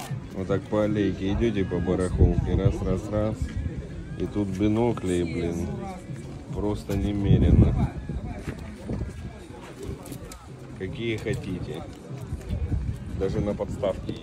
Вот так по аллейке идете по барахолке, раз. И тут бинокли, блин, просто немерено. Какие хотите. Даже на подставке есть.